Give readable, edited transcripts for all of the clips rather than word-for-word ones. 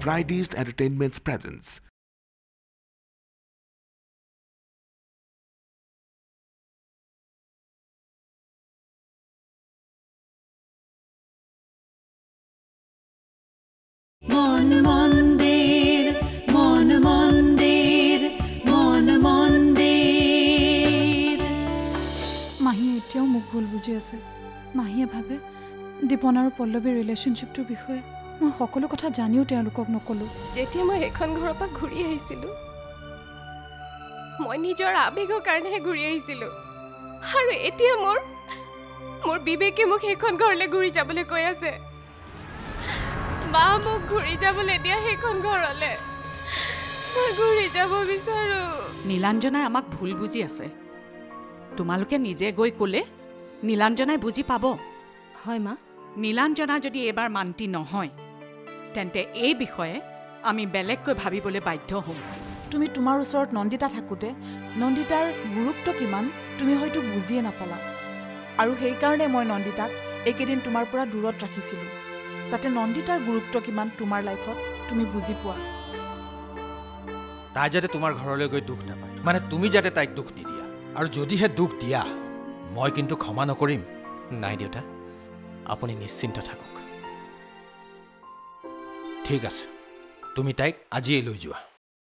Fridays Entertainment's presence. Mon Mondir, Mon Mondir, Mon Mondir. মাহীয়ে এতিয়াও মোক ভুল বুজি আছে মাহীয়ে ভাবে দীপন আৰু পল্লৱীৰ ৰিলেশ্যনশ্বিপটোৰ বিষয়ে মই সকলো কথা জানিও তেওঁলোকক নকলো যেতিয়া মই এখন ঘৰৰ পৰা ঘূৰি আহিছিলোঁ মই নিজৰ আবেগৰ কাৰণেহে ঘূৰি আহিছিলোঁ আৰু এতিয়া মোৰ বিবেকে মোক সেইখন ঘৰলৈ ঘূৰি যাবলৈ কৈ আছে মা মোক ঘূৰি যাবলৈ দিয়া সেইখন ঘৰলৈ মই ঘূৰি যাব বিচাৰো নীলাঞ্জনাই আমাক ভুল বুজি আছে তোমালোকে নিজে গৈ ক'লে নীলাঞ্জনাই বুজি পাব হয় মা নীলাঞ্জনা যদি এবাৰ মান্তি নহয় তেন্তে এই বিষয়ে আমি বেলেগকৈ ভাবিবলৈ বাধ্য হ'ম তুমি তোমাৰ ওচৰত নন্দিতা থাকোতে নন্দিতাৰ গুৰুত্ব কিমান তুমি হয়তো বুজিয়ে নাপালা আৰু সেই কাৰণে মই নন্দিতাক একেদিন তোমাৰ পৰা দূৰত ৰাখিছিলোঁ যাতে নন্দিতাৰ গুৰুত্ব কিমান তোমাৰ লাইফত তুমি বুজি পোৱা তাই যাতে তোমাৰ ঘৰলৈ গৈ দুখ নাপায় মানে তুমি যাতে তাইক দুখ নিদিয়া আৰু যদিহে দুখ দিয়া মই কিন্তু ক্ষমা নকৰিম নাই দেউতা আপুনি নিশ্চিন্ত থাকক ঠিক আছে তুমি তাইক আজিয়ে লৈ যোৱা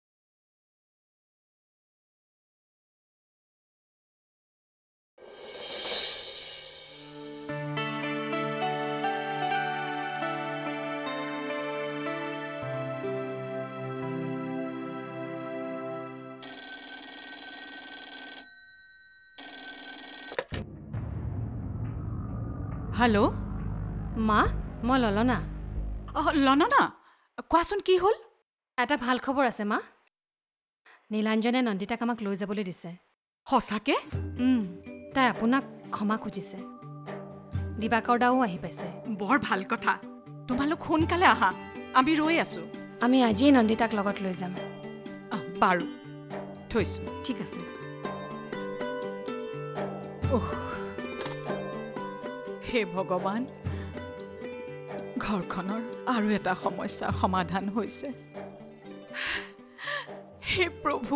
হেল্ল' মা মই ললনা লননা কোৱাচোন কি হ'ল এটা ভাল খবৰ আছে মা নীলাঞ্জনে নন্দিতাক আমাক লৈ যাবলৈ দিছে সঁচাকে তাই আপোনাক ক্ষমা খুজিছে দিবাকৰ দাও আহি পাইছে বৰ ভাল কথা তোমালোক সোনকালে আহা আমি ৰৈ আছো আমি আজিয়ে নন্দিতাক লগত লৈ যাম বাৰু থৈছো ঠিক আছে হে ভগৱান ঘৰখনৰ আৰু এটা সমস্যা সমাধান হৈছে হে প্ৰভু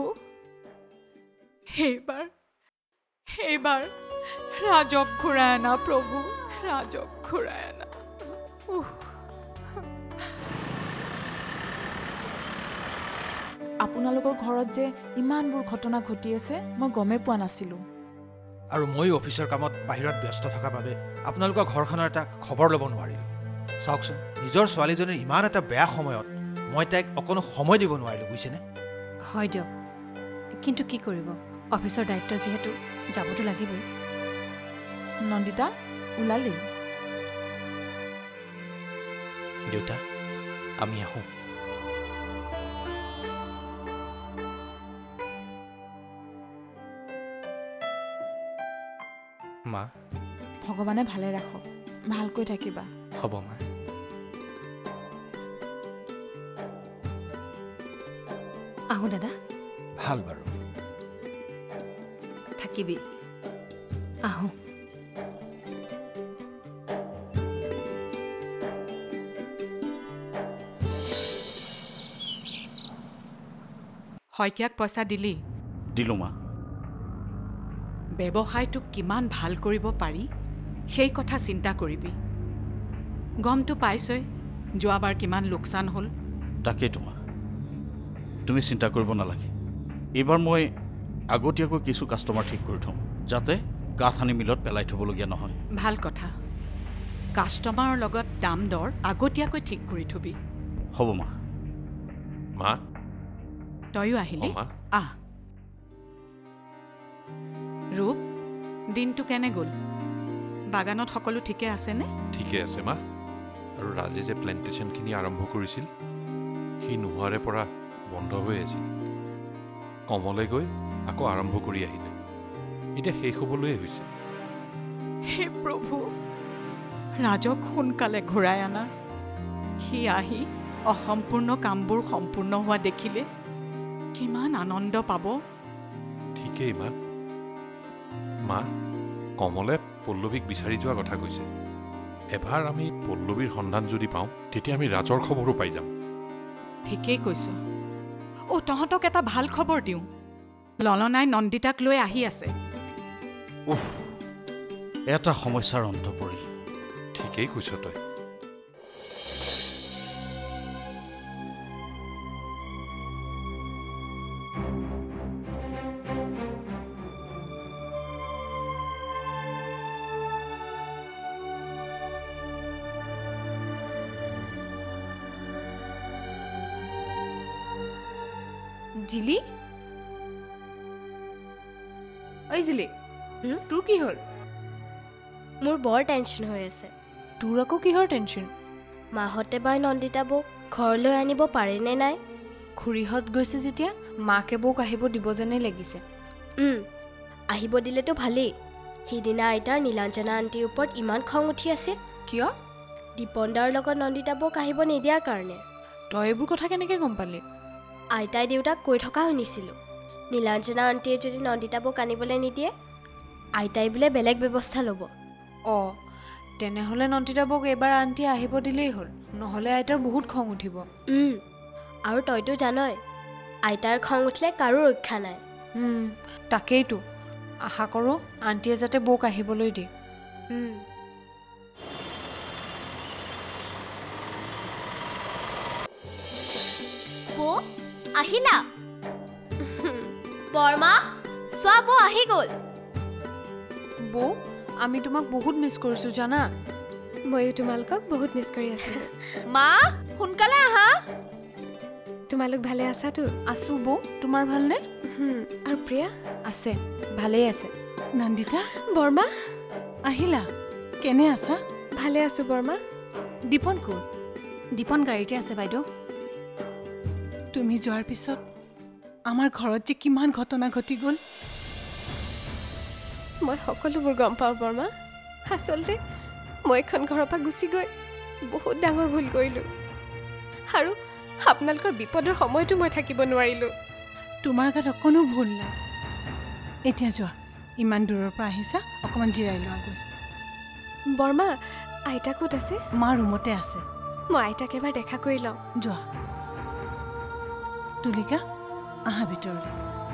সেইবাৰ ৰাজক ঘূৰাই আনা প্ৰভু ৰাজক ঘূৰাই আনা আপোনালোকৰ ঘৰত যে ইমানবোৰ ঘটনা ঘটি আছে মই গমে পোৱা নাছিলোঁ আৰু মই অফিচৰ কামত বাহিৰত ব্যস্ত থকাৰ বাবে আপোনালোকৰ ঘৰখনৰ এটা খবৰ ল'ব নোৱাৰিলোঁ চাওকচোন নিজৰ ছোৱালীজনীৰ ইমান এটা বেয়া সময়ত মই তাইক অকণো সময় দিব নোৱাৰিলোঁ বুজিছেনে হয় দিয়ক কিন্তু কি কৰিব অফিচৰ দায়িত্ব যিহেতু যাবতো লাগিবই নন্দিতা ওলালি দেউতা আমি আহোঁ মা ভগৱানে ভালে ৰাখক ভালকৈ থাকিবা হ'ব মা আহোঁ দাদা ভাল বাৰু থাকিবি আহোঁ শইকীয়াক পইচা দিলি দিলো মা ব্যৱসায়টো কিমান ভাল কৰিব পাৰি সেই কথা চিন্তা কৰিবি গমটো পাইছই যোৱাবাৰ কিমান লোকচান হ'ল তাকেইতো মা তুমি চিন্তা কৰিব নালাগে এইবাৰ মই আগতীয়াকৈ কিছু কাষ্টমাৰ ঠিক কৰি থওঁ যাতে কাঠ আনি মিলত পেলাই থ'বলগীয়া নহয় ভাল কথা কাষ্টমাৰৰ লগত দাম দৰ আগতীয়াকৈ ঠিক কৰি থবি হ'ব মা মা তয়ো আহিলি আহ ৰূপ দিনটো কেনে গ'ল বাগানত সকলো ঠিকে আছেনে ঠিকে আছে মা আৰু ৰাজে যে প্লেণ্টেশ্যনখিনি আৰম্ভ কৰিছিল সি নোহোৱাৰে পৰা বন্ধ হৈ আছিল কমলে গৈ আকৌ আৰম্ভ কৰি আহিলে এতিয়া শেষ হ'বলৈয়ে হৈছে হে প্ৰভু ৰাজক সোনকালে ঘূৰাই আনা সি আহি অসম্পূৰ্ণ কামবোৰ সম্পূৰ্ণ হোৱা দেখিলে কিমান আনন্দ পাব ঠিকেই মা মা কমলে পল্লৱীক বিচাৰি যোৱা কথা কৈছে এবাৰ আমি পল্লৱীৰ সন্ধান যদি পাওঁ তেতিয়া আমি ৰাজৰ খবৰো পাই যাম ঠিকেই কৈছ তহঁতক এটা ভাল খবৰ দিওঁ ললনাই নন্দিতাক লৈ আহি আছে এটা সমস্যাৰ অন্ত পৰিল ঠিকেই কৈছ তই জিলি ঐ জিলি তোৰ কি হ'ল মোৰ বৰ টেনশ্যন হৈ আছে তোৰ আকৌ কিহৰ টেনশ্যন মাহঁতে বাই নন্দিতা বৌক ঘৰলৈ আনিব পাৰেনে নাই খুৰীহঁত গৈছে যেতিয়া মাকে বৌক আহিব দিব যেনেই লাগিছে আহিব দিলেতো ভালেই সিদিনা আইতাৰ নীলাঞ্জনা আণ্টিৰ ওপৰত ইমান খং উঠি আছিল কিয় দীপনদাৰ লগত নন্দিতা বৌক আহিব নিদিয়াৰ কাৰণে তই এইবোৰ কথা কেনেকৈ গম পালি আইতাই দেউতাক কৈ থকা শুনিছিলোঁ নীলাঞ্জনা আণ্টিয়ে যদি নন্দিতা বৌক আনিবলৈ নিদিয়ে আইতাই বোলে বেলেগ ব্যৱস্থা ল'ব অঁ তেনেহ'লে নন্দিতা বৌক এইবাৰ আণ্টিয়ে আহিব দিলেই হ'ল নহ'লে আইতাৰ বহুত খং উঠিব আৰু তইতো জানই আইতাৰ খং উঠিলে কাৰো ৰক্ষা নাই তাকেইতো আশা কৰোঁ আণ্টিয়ে যাতে বৌক আহিবলৈ দিয়ে বৌ আহিলা বৰমা চোৱা বৌ আহি গ'ল বৌ আমি তোমাক বহুত মিছ কৰিছোঁ জানা ময়ো তোমালোকক বহুত মিছ কৰি আছিলোঁ মা সোনকালে আহা তোমালোক ভালে আছাতো আছোঁ বৌ তোমাৰ ভালনে আৰু প্ৰিয়া আছে ভালেই আছে নন্দিতা বৰমা আহিলা কেনে আছা ভালে আছোঁ বৰমা দীপন ক'ত দীপন গাড়ীতে আছে বাইদেউ তুমি যোৱাৰ পিছত আমাৰ ঘৰত যে কিমান ঘটনা ঘটি গ'ল মই সকলোবোৰ গম পাওঁ বৰমা আচলতে মই এখন ঘৰৰ পৰা গুচি গৈ বহুত ডাঙৰ ভুল কৰিলোঁ আৰু আপোনালোকৰ বিপদৰ সময়তো মই থাকিব নোৱাৰিলোঁ তোমাৰ গাত অকণো ভুল নাই এতিয়া যোৱা ইমান দূৰৰ পৰা আহিছা অকণমান জিৰাই লোৱাগৈ বৰমা আইতা ক'ত আছে মা ৰুমতে আছে মই আইতাক এবাৰ দেখা কৰি লওঁ যোৱা তুলিকা আহা ভিতৰলৈ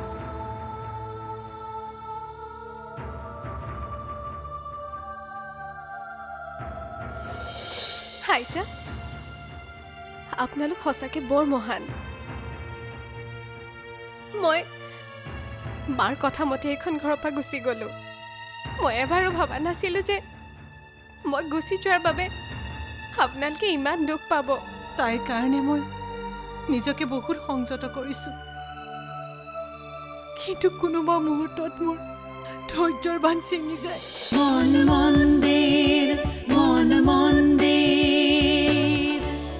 আইতা আপোনালোক সঁচাকৈ বৰ মহান মই মাৰ কথা মতে এইখন ঘৰৰ পৰা গুচি গ'লোঁ মই এবাৰো ভবা নাছিলোঁ যে মই গুচি যোৱাৰ বাবে আপোনালোকে ইমান দুখ পাব তাইৰ কাৰণে মই নিজকে বহুত সংযত কৰিছোঁ কিন্তু কোনোবা মুহূৰ্তত মোৰ ধৈৰ্যৰ বান্ধ ছিঙি যায় মন মন্দিৰ মন মন্দিৰ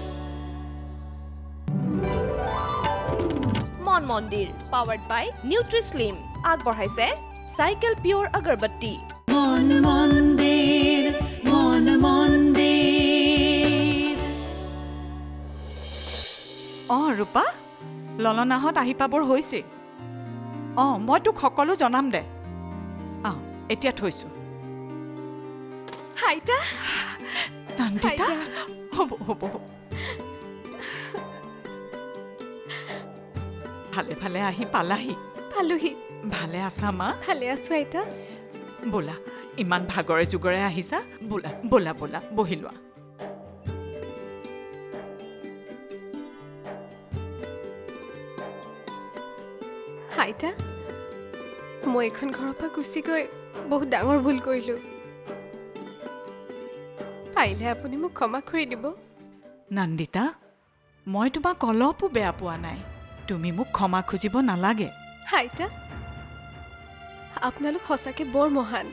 মন মন্দিৰ পাৱাৰ্ড বাই নিউট্ৰিস্লিম আগবঢ়াইছে চাইকেল পিয়ৰ আগৰবত্তি মন মন্দিৰ মন মন্দিৰ ৰূপা ললনাহঁত আহি পাবৰ হৈছে মই তোক সকলো জনাম দে এতিয়া থৈছোঁ আইতা নন্দিতা হ'ব হ'ব ভালে ভালে আহি পালাহি পালোহি ভালে আছা মা ভালে আছোঁ আইতা বোলা ইমান ভাগৰে যুগৰে আহিছা বোলা বোলা বোলা বহি লোৱা আইতা মই এইখন ঘৰৰ পৰা গুচি গৈ বহুত ডাঙৰ ভুল কৰিলোঁ পাৰিলে আপুনি মোক ক্ষমা কৰি দিব নন্দিতা মই তোমাক অলপো বেয়া পোৱা নাই তুমি মোক ক্ষমা খুজিব নালাগে আইতা আপোনালোক সঁচাকৈ বৰ মহান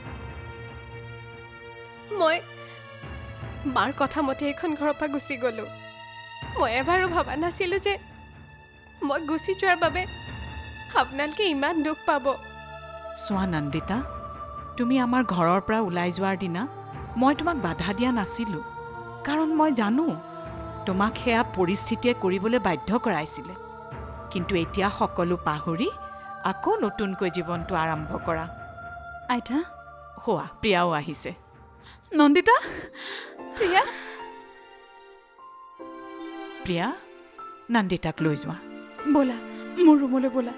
মই মাৰ কথা মতে এইখন ঘৰৰ পৰা গুচি গ'লোঁ মই এবাৰো ভবা নাছিলোঁ যে মই গুচি যোৱাৰ বাবে আপোনালোকে ইমান দুখ পাব চোৱা নন্দিতা তুমি আমাৰ ঘৰৰ পৰা ওলাই যোৱাৰ দিনা মই তোমাক বাধা দিয়া নাছিলোঁ কাৰণ মই জানো তোমাক সেয়া পৰিস্থিতিয়ে কৰিবলৈ বাধ্য কৰাইছিলে কিন্তু এতিয়া সকলো পাহৰি আকৌ নতুনকৈ জীৱনটো আৰম্ভ কৰা আইতা হোৱা প্ৰিয়াও আহিছে নন্দিতা প্ৰিয়া প্ৰিয়া নন্দিতাক লৈ যোৱা। ব'লা মোৰ ৰুমলৈ ব'লা।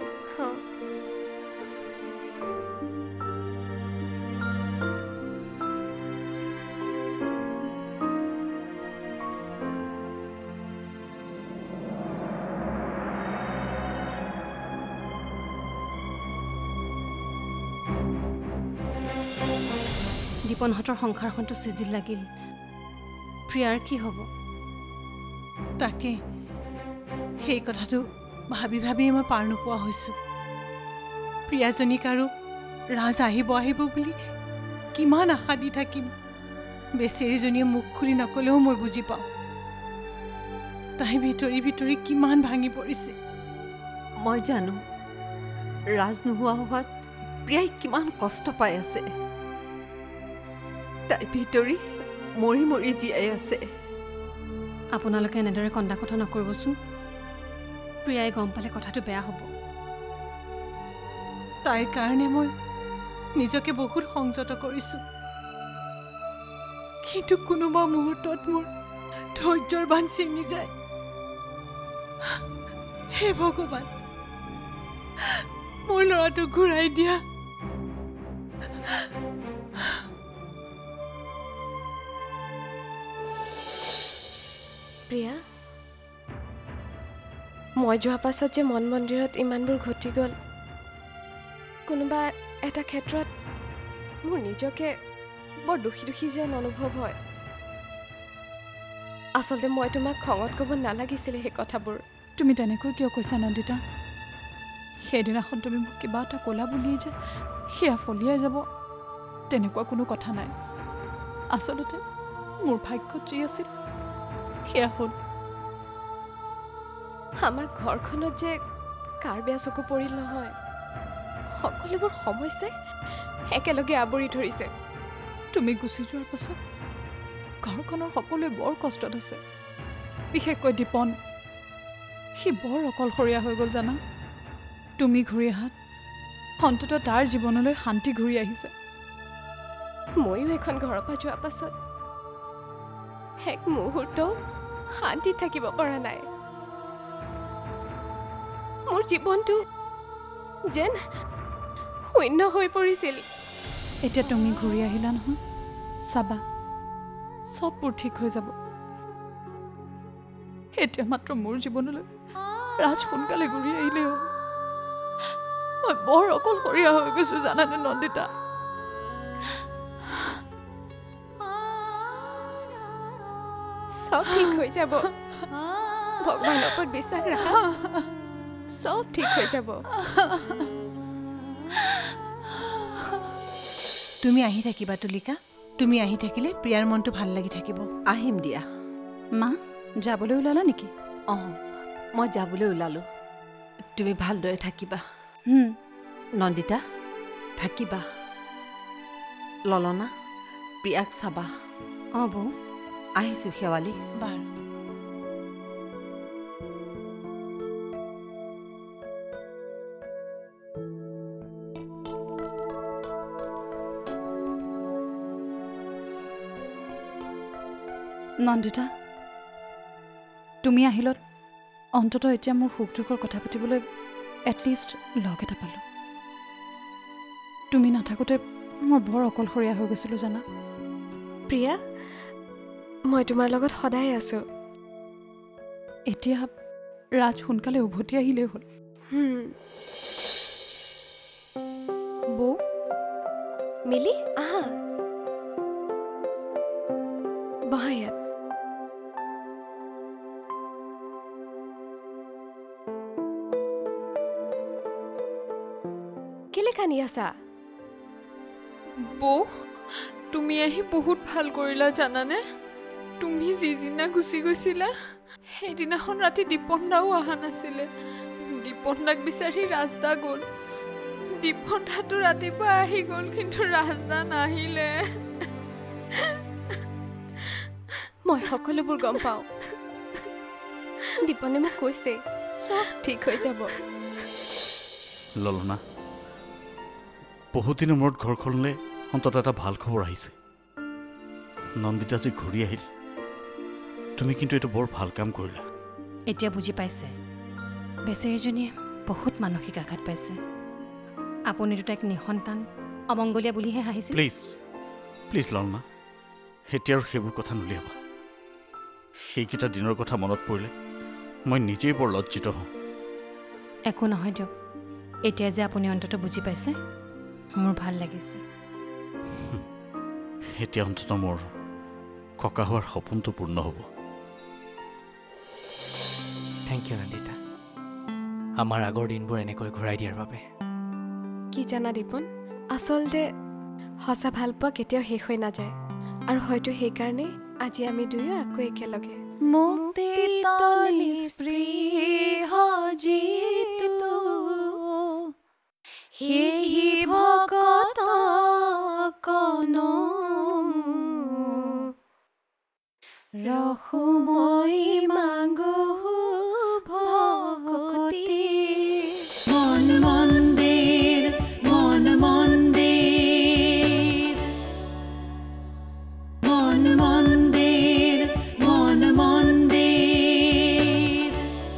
দীপনহঁতৰ সংসাৰখনটো চিজিল লাগিল, প্ৰিয়াৰ কি হ'ব? তাকে সেই কথাটো ভাবি ভাবিয়ে মই পাৰ নোপোৱা হৈছোঁ। প্ৰিয়াজনীক আৰু ৰাজ আহিব বুলি কিমান আশা দি থাকিম। বেচেৰীজনীয়ে মুখ খুলি নকলেও মই বুজি পাওঁ তাই ভিতৰি ভিতৰি কিমান ভাঙি পৰিছে। মই জানো ৰাজ নোহোৱা হোৱাত প্ৰিয়াই কিমান কষ্ট পাই আছে। তাই ভিতৰি মৰি মৰি জীয়াই আছে। আপোনালোকে এনেদৰে কন্দা কথা নকৰিবচোন, প্ৰিয়াই গম পালে কথাটো বেয়া হ'ব। তাইৰ কাৰণে মই নিজকে বহুত সংযত কৰিছোঁ, কিন্তু কোনোবা মুহূৰ্তত মোৰ ধৈৰ্যৰ বান্ধ ছিঙি যায়। হে ভগৱান, মোৰ ল'ৰাটোক ঘূৰাই দিয়া। প্ৰিয়া, মই যোৱা পাছত যে মন মন্দিৰত ইমানবোৰ ঘটি গ'ল, কোনোবা এটা ক্ষেত্ৰত মোৰ নিজকে বৰ দুখী দুখী যেন অনুভৱ হয়। আচলতে মই তোমাক খঙত ক'ব নালাগিছিলে সেই কথাবোৰ। তুমি তেনেকৈ কিয় কৈছা নন্দিতা? সেইদিনাখন তুমি মোক কিবা এটা ক'লা বুলিয়ে যে সেয়া ফলিয়াই যাব, তেনেকুৱা কোনো কথা নাই। আচলতে মোৰ ভাগ্যত যি আছিল সেয়া হ'ল। আমাৰ ঘৰখনত যে কাৰ বেয়া চকু পৰিল নহয়, সকলোবোৰ সমস্যাই একেলগে আৱৰি ধৰিছে। তুমি গুচি যোৱাৰ পাছত ঘৰখনৰ সকলোৱে বৰ কষ্টত আছে, বিশেষকৈ দীপন। সি বৰ অকলশৰীয়া হৈ গ'ল জানা। তুমি ঘূৰি অহাত অন্ততঃ তাৰ জীৱনলৈ শান্তি ঘূৰি আহিছে। ময়ো এখন ঘৰৰ পৰা যোৱাৰ পাছত এক মুহূৰ্তও শান্তিত থাকিব পৰা নাই। মোৰ জীৱনটো যেন শূন্য হৈ পৰিছিল। এতিয়া তুমি ঘূৰি আহিলা নহয়, চাবা চববোৰ ঠিক হৈ যাব। এতিয়া মাত্ৰ মোৰ জীৱনলৈ ৰাজ সোনকালে ঘূৰি আহিলেই হ'ল। মই বৰ অকলশৰীয়া হৈ গৈছোঁ জানানে নন্দিতা। সব ঠিক হৈ যাব, ভগৱানৰ ওপৰত বিশ্বাস ৰাখা, সব ঠিক হৈ যাব। তুমি আহি থাকিবা তুলিকা, তুমি আহি থাকিলে প্ৰিয়াৰ মনটো ভাল লাগি থাকিব। আহিম দিয়া। মা যাবলৈ ওলালা নেকি? অঁ, মই যাবলৈ ওলালোঁ। তুমি ভালদৰে থাকিবা। নন্দিতা থাকিবা। ললনা, প্ৰিয়াক চাবা। অঁ বৌ, আহিছোঁ শেৱালি। বাৰু। নন্দিতা, তুমি আহিলত অন্ততঃ এতিয়া মোৰ সুখ দুখৰ কথা পাতিবলৈ এটলিষ্ট লগ এটা পালোঁ। তুমি নাথাকোঁতে মই বৰ অকলশৰীয়া হৈ গৈছিলোঁ জানা। প্ৰিয়া, মই তোমাৰ লগত সদায় আছোঁ। এতিয়া ৰাজ সোনকালে উভতি আহিলেই হ'ল। বৌ, মিলি আহা, বহা ইয়াত। কেলে কান্দি আছা? বৌ, তুমি আহি বহুত ভাল কৰিলা জানানে। তুমি যিদিনা গুচি গৈছিলা সেইদিনাখন ৰাতি দীপন দাও অহা নাছিলে। দীপন দাক বিচাৰি ৰাজদা গ'ল। দীপন দাটো ৰাতিপুৱা আহি গ'ল, কিন্তু ৰাজদা নাহিলে। মই সকলোবোৰ গম পাওঁ। দীপনে মোক কৈছে চব ঠিক হৈ যাব। ললনা, বহুদিনৰ মূৰত ঘৰখনলৈ অন্ততঃ এটা ভাল খবৰ আহিছে। নন্দিতা যে ঘূৰি আহিল, তুমি কিন্তু এইটো বৰ ভাল কাম কৰিলা। এতিয়া বুজি পাইছে বেচেৰীজনীয়ে বহুত মানসিক আঘাত পাইছে আপুনিতো তাইক নিসন্তান অমংগলীয়া বুলিহে হাঁহিছে প্লিজ প্লিজ ললনা এতিয়া আৰু সেইবোৰ কথা নুলিয়াবা সেইকেইটা দিনৰ কথা মনত পৰিলে মই নিজেই বৰ লজ্জিত হওঁ একো নহয় দিয়ক এতিয়া যে আপুনি অন্তত বুজি পাইছে মোৰ ভাল লাগিছে এতিয়া অন্তত মোৰ ককা হোৱাৰ সপোনটো পূৰ্ণ হ'ব থেংক ইউ নন্দিতা আমাৰ আগৰ দিনবোৰ এনেকৈ ঘূৰাই দিয়াৰ বাবে কি জানা দীপন আচলতে সঁচা ভাল পোৱা কেতিয়াও শেষ হৈ নাযায় আৰু হয়তো সেইকাৰণে আজি আমি দুয়ো আকৌ একেলগে মুক্তি নিস্পৃহ জিতু হেহি ভকত কন ৰসময় মাগো ভকতি মন মন্দিৰ মন মন্দিৰ মন মন্দিৰ মন মন্দিৰ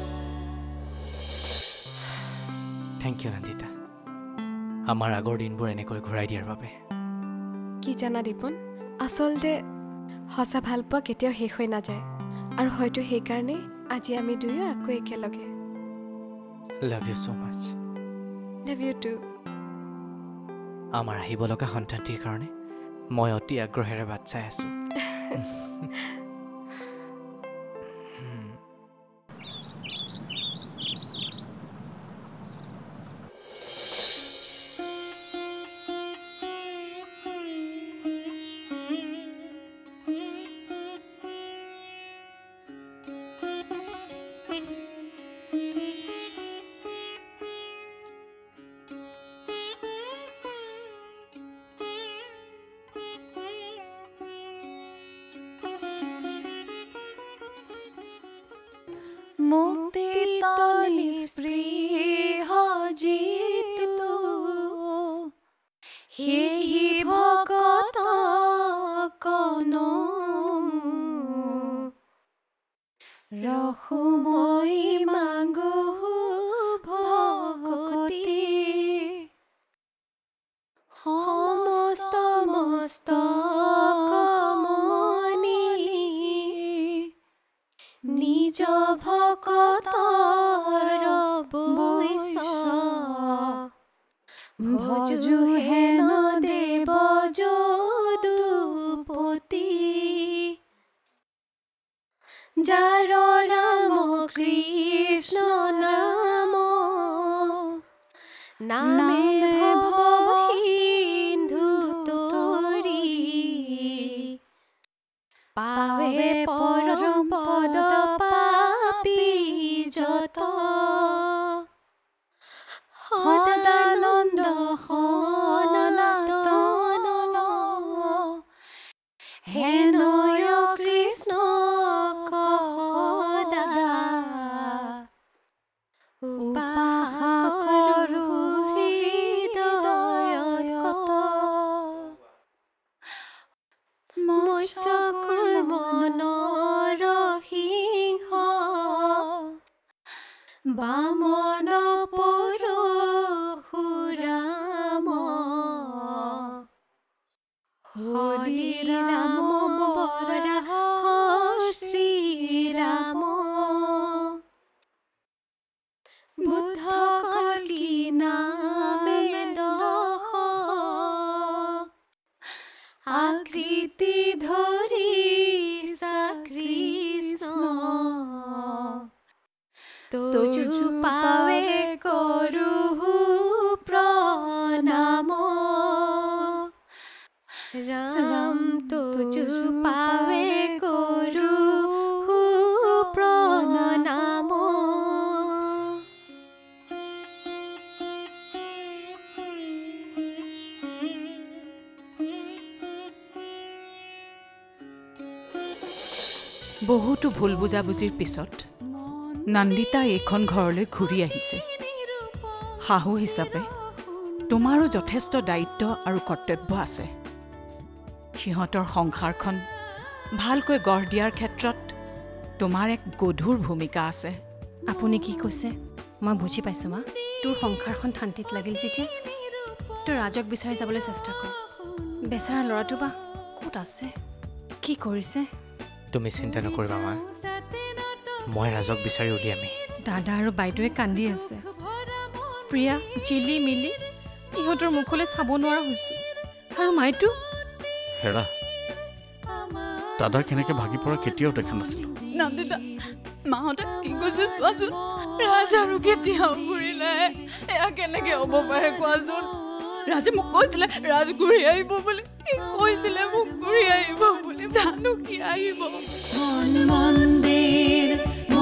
থেংক ইউ নন্দিতা আমাৰ আগৰ দিনবোৰ এনেকৈ ঘূৰাই দিয়াৰ বাবে কি জানা দীপন আচলতে সঁচা ভাল পোৱা কেতিয়াও শেষ হৈ নাযায় আৰু হয়তো সেইকাৰণে আজি আমি দুয়ো আকৌ একেলগে love you so much love you too আমাৰ আহিব লগা সন্তানটিৰ কাৰণে মই অতি আগ্ৰহেৰে বাট চাই আছো মুক্তি নিস্পৃহ জিতু হেহি ভকত কন ৰসময় মাগো ভকতি সমস্ত মস্তকমণি নিজ ভকতৰ বৈশ ভজু হেন দেৱ যদুপতি যাৰ ৰাম কৃষ্ণ নাম নামে ভবসিন্ধু তৰি পাৱে পৰম পদ পাপী যত সদানন্দ সনাতন হেনয় কৃষ্ণ সদা উপাসা কৰো হৃদয়ত মৎস্য কুৰ্মনৰ সিংহ বামন পৰশুৰাম হৰি ৰাম বৰাহ শ্ৰীৰাম বুদ্ধ কল্কি নামে দশ আকৃতি ধৰি কৃষ্ণ তোজু পাৱে কৰো প্ৰণাম ৰাম তোজু পাৱে কৰো প্ৰণাম বহুতো ভুল বুজাবুজিৰ পিছত নন্দিতা এইখন ঘৰলৈ ঘূৰি আহিছে শাহু হিচাপে তোমাৰো যথেষ্ট দায়িত্ব আৰু কৰ্তব্য আছে সিহঁতৰ সংসাৰখন ভালকৈ গঢ় দিয়াৰ ক্ষেত্ৰত তোমাৰ এক গধুৰ ভূমিকা আছে আপুনি কি কৈছে মই বুজি পাইছোঁ মা তোৰ সংসাৰখন শান্তিত লাগিল যেতিয়া তোৰ ৰাজক বিচাৰি যাবলৈ চেষ্টা কৰ বেচাৰা ল'ৰাটো বা ক'ত আছে কি কৰিছে তুমি চিন্তা নকৰিবা মা মই ৰাজক বিচাৰি উলিয়ামেই দাদা আৰু বাইদেৱে কান্দি আছে প্ৰিয়া জিলি মিলি ইহঁতৰ মুখলৈ চাব নোৱাৰা হৈছোঁ আৰু মাইটো হেৰা দাদা কেনেকৈ ভাগি পৰা কেতিয়াও দেখা নাছিলোঁ নন্দিতা মাহঁতে কি কৈছে চোৱাচোন ৰাজ আৰু কেতিয়াও ঘূৰি নাই এয়া কেনেকৈ হ'ব পাৰে কোৱাচোন ৰাজে মোক কৈছিলে ৰাজ ঘূৰি আহিব বুলি সি কৈছিলে মোক ঘূৰি আহিব বুলি জানো কি আহিব মন মন্দিৰ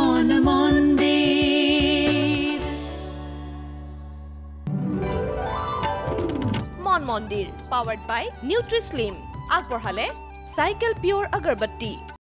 মন মন্দিৰ পাৱাৰ্ড বাই নিউট্ৰিস্লিম আগবঢ়ালে চাইকেল পিয়ৰ আগৰবত্তি